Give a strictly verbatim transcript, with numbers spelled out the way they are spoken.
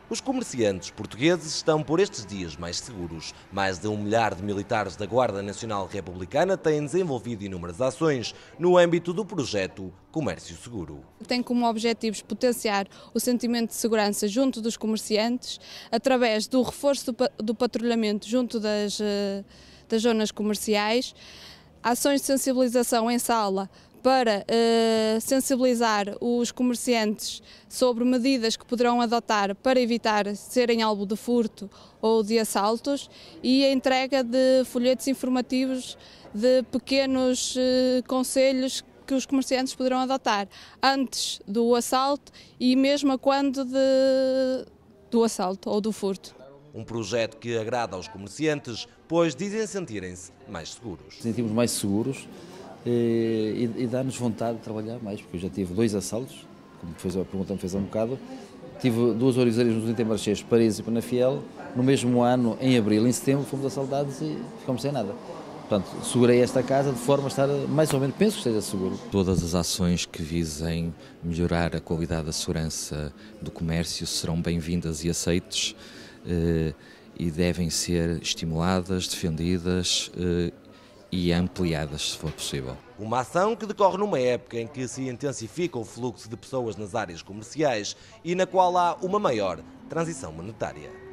Os comerciantes portugueses estão por estes dias mais seguros. Mais de um milhar de militares da Guarda Nacional Republicana têm desenvolvido inúmeras ações no âmbito do projeto Comércio Seguro. Tem como objetivos potenciar o sentimento de segurança junto dos comerciantes, através do reforço do patrulhamento junto das, das zonas comerciais, ações de sensibilização em sala, para uh, sensibilizar os comerciantes sobre medidas que poderão adotar para evitar serem alvo de furto ou de assaltos, e a entrega de folhetos informativos de pequenos uh, conselhos que os comerciantes poderão adotar antes do assalto e mesmo quando de, do assalto ou do furto. Um projeto que agrada aos comerciantes, pois dizem sentirem-se mais seguros. Sentimos mais seguros. E, e dá-nos vontade de trabalhar mais, porque eu já tive dois assaltos, como fez, a pergunta me fez há um bocado. Tive duas orizeiras nos Intermarchés, Paris e Penafiel. No mesmo ano, em abril e em setembro, fomos assaltados e ficamos sem nada. Portanto, segurei esta casa de forma a estar mais ou menos, penso que esteja seguro. Todas as ações que visem melhorar a qualidade da segurança do comércio serão bem-vindas e aceites eh, e devem ser estimuladas, defendidas eh, e ampliadas, se for possível. Uma ação que decorre numa época em que se intensifica o fluxo de pessoas nas áreas comerciais e na qual há uma maior transição monetária.